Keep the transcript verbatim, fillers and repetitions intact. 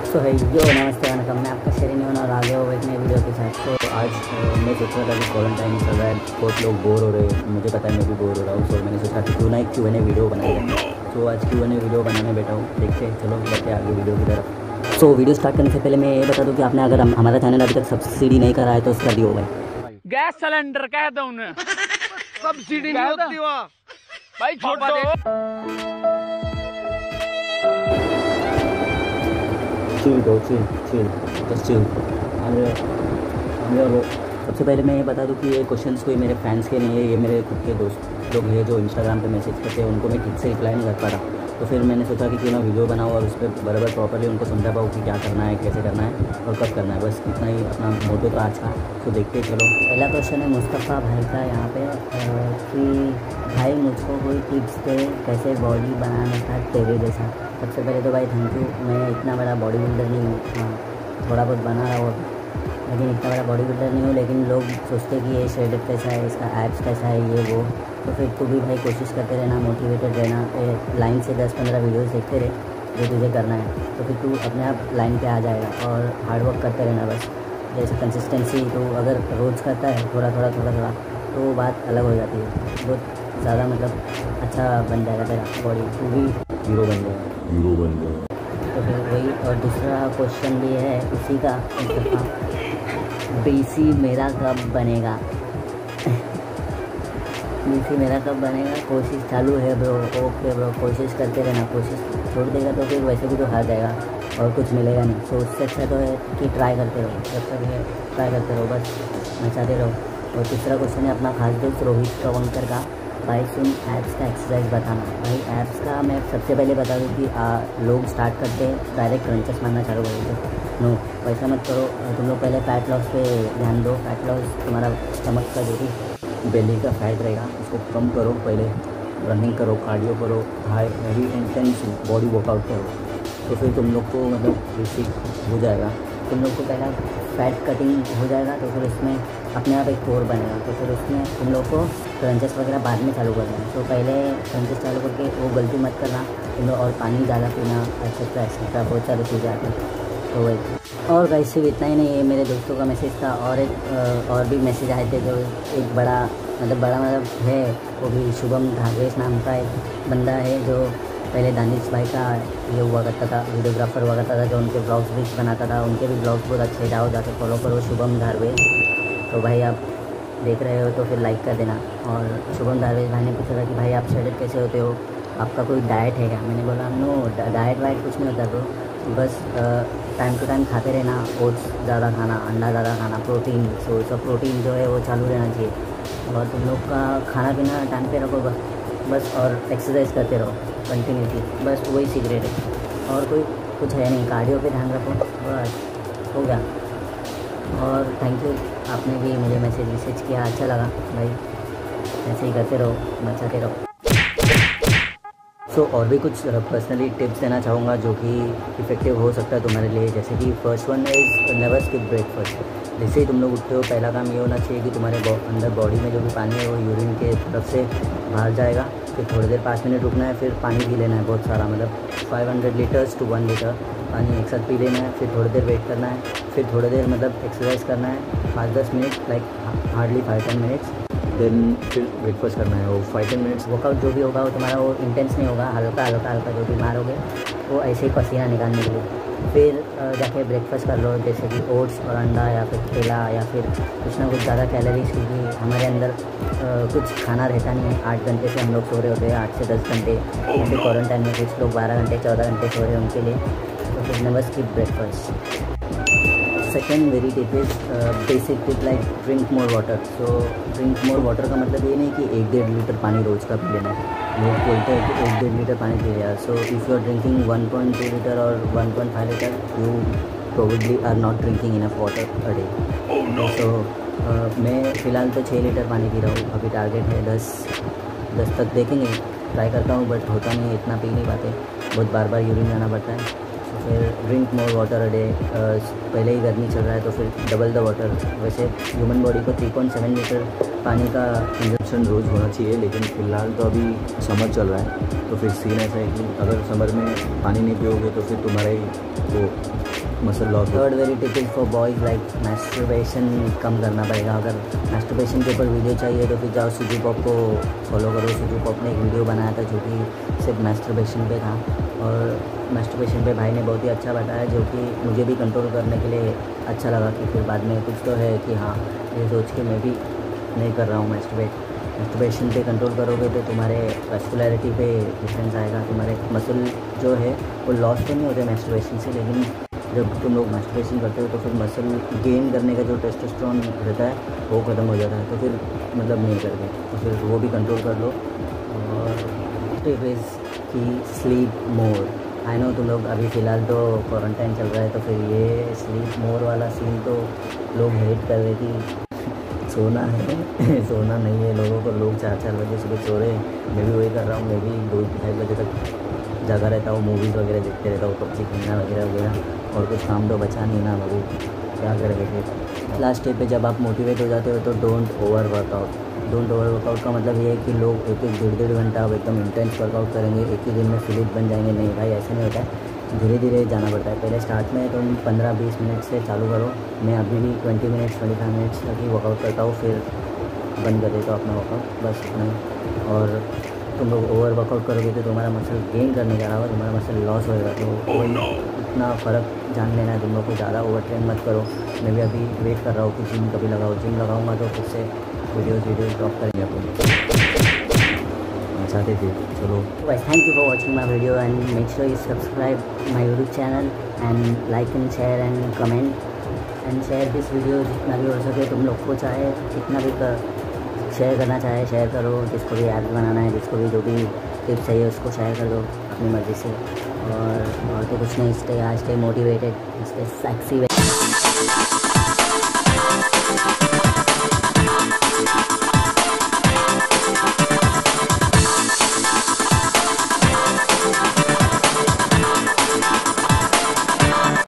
सो है यो नमस्ते वनकम, मैं आपका शेरिन हूँ और आगे हो एक नई वीडियो के साथ। तो आज मैं सोच रहा था कि क्वारंटाइन चल रहा है, बहुत लोग बोर हो रहे हैं, मुझे पता है मैं भी बोर हो रहा हूँ। सो मैंने सोचा कि क्यों ना एक क्यू एन ए वीडियो बनाया जाए। तो आज क्यू एन ए वीडियो बनाने बैठा हूँ, देखते हैं, चलो बढ़ते आगे वीडियो की तरफ। सो वीडियो स्टार्ट करने से पहले मैं ये बता दूँ कि आपने अगर हमारा चैनल अभी तक सब्सिडी नहीं करा है तो कर दियो भाई। गैस सिलेंडर कह दो उन्हें, सब्सिडी नहीं होती भाई, छोड़ो। चिल दो चिल चिल बस चिल। और सबसे पहले मैं ये बता दूं कि ये क्वेश्चंस कोई मेरे फैंस के नहीं है, ये मेरे खुद के दोस्त लोग हैं जो इंस्टाग्राम पे मैसेज करते हैं, उनको मैं ठीक से रिप्लाई नहीं कर पा रहा। तो फिर मैंने सोचा कि क्यों ना वीडियो बनाऊँ और उस पर बराबर प्रॉपरली उनको समझा पाऊँ कि क्या करना है, कैसे करना है और कब करना है। बस इतना ही अपना मोटो था आज का। तो देखते चलो। पहला क्वेश्चन है मुस्तफ़ा भाई का यहाँ पे कि भाई मुझको कोई टिप्स दे कैसे बॉडी बनाने का तेरे जैसा। सबसे पहले तो भाई थैंक यू। मैं इतना बड़ा बॉडी बिल्डर नहीं हूँ, हाँ थोड़ा बहुत बना रहा हूँ लेकिन इतना बड़ा बॉडी बिल्डर नहीं हूँ। लेकिन लोग सोचते कि ये शेडेड कैसा है, इसका एब्स कैसा है, ये वो। तो फिर तू भी भाई कोशिश करते रहना, मोटिवेटेड रहना, लाइन से दस पंद्रह वीडियोस देखते रहे जो तुझे करना है। तो फिर तू अपने आप लाइन पे आ जाएगा और हार्ड वर्क करते रहना बस। जैसे कंसिस्टेंसी तो अगर रोज़ करता है थोड़ा थोड़ा थोड़ा थोड़ा तो बात अलग हो जाती है, बहुत ज़्यादा मतलब अच्छा बन जाएगा तेरा बॉडी, तू भी हीरो बन जाएगा हीरो बन जाएगा तो फिर वही। और दूसरा क्वेश्चन भी है उसी का, बीसी मेरा कब बनेगा बीसी मेरा कब बनेगा। कोशिश चालू है ब्रो। ओके ब्रो, कोशिश करते रहना, कोशिश छोड़ देगा तो फिर वैसे भी तो हार जाएगा और कुछ मिलेगा नहीं। सो उससे अच्छा तो है कि ट्राई करते रहो, जब तक है ट्राई करते रहो, बस मचाते रहो। और तीसरा क्वेश्चन है अपना खास दोस्त रोहित कवंकर का, भाई सुन एप्स का एक्सरसाइज बताना। भाई एप्स का मैं सबसे पहले बता दूँ कि आ, लोग स्टार्ट करते हैं डायरेक्ट क्रंचेस मारना चालू कर देते। नो, वैसा मत करो। तुम लोग पहले फैट लॉस पे ध्यान दो। फैट लॉस तुम्हारा स्टमक का जो भी बेली का फैट रहेगा उसको कम करो। पहले रनिंग करो, कार्डियो करो, high heavy intense body workout करो, तो फिर तुम लोग को मतलब बेसिक हो जाएगा। तुम लोग को पहला फैट कटिंग हो जाएगा तो फिर उसमें अपने आप एक कोर बनेगा, तो फिर उसमें तुम लोग को क्रंचेस वगैरह बाद में चालू करना है। तो पहले क्रंचेस चालू करके वो गलती मत करना तुम लोग, और पानी ज़्यादा पीना एक्सेट्रा एक्सेट्रा बहुत सारी चीज़ें आती हैं। तो वही। और गाइस सिर्फ इतना ही नहीं है, मेरे दोस्तों का मैसेज था और एक और भी मैसेज आए थे। जो एक बड़ा मतलब बड़ा मतलब है, वो भी शुभम धागेश नाम का एक बंदा है जो पहले दानिश भाई का ये हुआ करता था, वीडियोग्राफर हुआ करता था, जो उनके ब्लॉग्स भी बनाता था। उनके भी ब्लॉग्स बहुत अच्छे, जाओ जाके फॉलो करो शुभम धारवेश। तो भाई आप देख रहे हो तो फिर लाइक कर देना। और शुभम धारवेश भाई ने पूछा था कि भाई आप शेडेड कैसे होते हो, आपका कोई डाइट है क्या। मैंने बोला नो, डाइट वाइट कुछ नहीं होता तो बस टाइम टू टाइम खाते रहना, ओट्स ज़्यादा खाना, अंडा ज़्यादा खाना, प्रोटीन। सो सब प्रोटीन जो है वो चालू रहना चाहिए। और तुम लोग का खाना पीना टाइम पे रखो बस बस और एक्सरसाइज करते रहो कंटिन्यूसली, बस वही सीक्रेट है और कोई कुछ है नहीं। कार्डियो पे ध्यान रखो, बस हो गया। और थैंक यू, आपने भी मुझे मैसेज मैसेज किया, अच्छा लगा भाई। ऐसे ही करते रहो, बचाते रहो। सो so, और भी कुछ पर्सनली टिप्स देना चाहूँगा जो कि इफ़ेक्टिव हो सकता है तुम्हारे लिए। जैसे कि first one is never skip breakfast. जैसे ही तुम लोग उठते हो पहला काम ये होना चाहिए कि तुम्हारे अंदर बॉडी में जो भी पानी है वो यूरिन के तरफ से बाहर जाएगा। फिर थोड़ी देर पाँच मिनट रुकना है, फिर पानी पी लेना है बहुत सारा, मतलब five hundred litres to one litre पानी एक साथ पी लेना है। फिर थोड़ी देर वेट करना है, फिर थोड़ी देर मतलब एक्सरसाइज करना है पाँच दस minute, like hardly five ten minutes. Then फिर ब्रेकफास्ट करना है, वो फाइव टेन मिनट्स। वर्कआउट जो भी होगा वो तुम्हारा वो इंटेंस नहीं होगा, हल्का हल्का हल्का जो भी मारोगे वो ऐसे ही पसीना निकालने के लिए। फिर जाके ब्रेकफास्ट कर लो, जैसे कि ओट्स और अंडा या फिर केला या फिर कुछ ना कुछ ज़्यादा कैलोरीज, क्योंकि हमारे अंदर आ, कुछ खाना रहता नहीं है। आठ घंटे से हम लोग सो रहे होते हैं, आठ से दस घंटे। जैसे क्वारंटाइन में कुछ लोग बारह घंटे चौदह घंटे सो रहे हैं, उनके लिए तो फिर never skip breakfast. Second very tip is basic tip like drink more water. So drink more water का मतलब ये नहीं कि एक डेढ़ लीटर पानी रोज़ का पी लेना है। लोग बोलते हैं कि एक डेढ़ लीटर पानी पी लिया। So if you are drinking one point two litre और one point five litre, you probably are not drinking enough water a day. सो मैं फ़िलहाल तो छः लीटर पानी पी रहा हूँ, अभी टारगेट है दस दस तक, देखेंगे ट्राई करता हूँ, बट होता नहीं, इतना पी नहीं पाते, बहुत बार बार यूरिन जाना पड़ता है। फिर drink more water a day. पहले ही गर्मी चल रहा है तो फिर डबल द वाटर। वैसे ह्यूमन बॉडी को थ्री पॉइंट सेवन लीटर पानी का कंजप्शन रोज़ होना चाहिए, लेकिन फ़िलहाल तो अभी समर चल रहा है तो फिर सीन ऐसा है कि अगर समर में पानी नहीं पियोगे तो फिर तुम्हारा ही वो muscle loss. Third very tip for boys like masturbation कम करना पड़ेगा। अगर मैस्टरबेशन के ऊपर वीडियो चाहिए तो फिर जाओ सुजू पॉप को फॉलो करो। सुजू पॉप ने एक वीडियो बनाया था जो कि सिर्फ मैस्टरबेशन पे था, और मैस्टरबेशन पे भाई ने बहुत ही अच्छा बताया, जो कि मुझे भी कंट्रोल करने के लिए अच्छा लगा। कि फिर बाद में कुछ तो है कि हाँ, ये सोच के मैं भी नहीं कर रहा हूँ मैस्टरबेट। मैस्टरबेशन पे कंट्रोल करोगे तो तुम्हारे मस्कुलैरिटी पे डिफरेंस आएगा। तुम्हारे मसल जो है वो लॉस तो नहीं होते मैस्टरबेशन से, लेकिन जब तुम लोग मैस्टरबेशन करते हो तो फिर मसल गेन करने का जो टेस्टोस्टेरोन रहता है वो ख़त्म हो जाता है, तो फिर मतलब नहीं करते, तो फिर वो भी कंट्रोल कर लो। और टिप इज़ कि स्लीप मोर। आई नो तुम लोग अभी फ़िलहाल तो क्वारंटाइन चल रहा है, तो फिर ये स्लीप मोर वाला सीन तो लोग हेट कर रहे कि सोना है सोना नहीं है लोगों को, लोग चार चार बजे सुबह सो रहे हैं। मैं भी वही कर रहा हूँ, मैं भी दो ढाई बजे तक जगा रहता हूँ, मूवीज़ वगैरह देखते रहता हूँ, पबजी खेलना वगैरह वगैरह, और कुछ काम तो बचा नहीं ना बाबू, क्या करेंगे फिर। लास्ट स्टेप पे जब आप मोटिवेट हो जाते हो तो don't over workout. Don't over workout का मतलब ये है कि लोग एक एक डेढ़ डेढ़ घंटा अब एकदम इंटेंस वर्कआउट करेंगे, एक ही दिन में फिलिप बन जाएंगे। नहीं भाई, ऐसे नहीं होता है, धीरे धीरे जाना पड़ता है। पहले स्टार्ट में तुम पंद्रह बीस मिनट से चालू करो। मैं अभी भी twenty minutes twenty five minutes तक ही वर्कआउट करता हूँ, फिर बंद कर देता हूँ अपना वर्कआउट, बस इतना ही। और तुम लोग ओवर वर्कआउट करोगे तो तुम्हारा मसल गेन करने जा रहा होगा, तुम्हारा मसल लॉस होएगा, तो वही इतना फ़र्क जान लेना है तुम लोग को। ज़्यादा ओवर ट्रेन मत करो। मैं भी अभी वेट कर रहा हूँ कि जिम कभी लगाओ, जिम लगाऊंगा तो फिर से वीडियोज़ वीडियोज़ ड्रॉप करेंगे अपन चाहते थे। चलो guys, thank you for watching my video and make sure you subscribe my YouTube channel and like and share and comment and share this video जितना भी हो सके। तुम लोग को चाहे कितना भी कर शेयर करना चाहे शेयर करो, जिसको भी ऐप बनाना है, जिसको भी जो भी टिप्स चाहिए उसको शेयर कर दो अपनी मर्ज़ी से। और और तो कुछ नहीं, stay stay motivated, stay sexy.